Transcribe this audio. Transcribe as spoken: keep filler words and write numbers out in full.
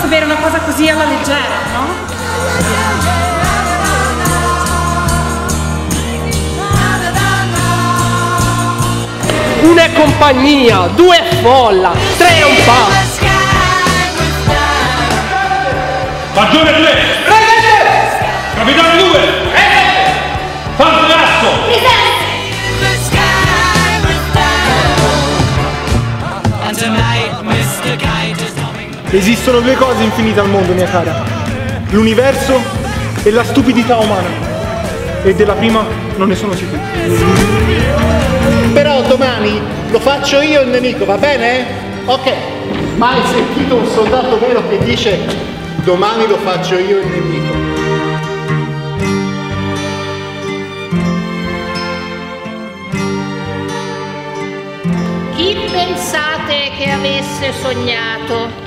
posso bere una cosa così alla leggera, no? Uno è compagnia, due è folla, tre è un pa'. Maggiore tre! Presente! Capitano due! Presente! Fantasso! Esistono due cose infinite al mondo, mia cara. L'universo e la stupidità umana. E della prima non ne sono sicuro. Però domani lo faccio io il nemico, va bene? Ok. Mai sentito un soldato vero che dice domani lo faccio io il nemico? Chi pensate che avesse sognato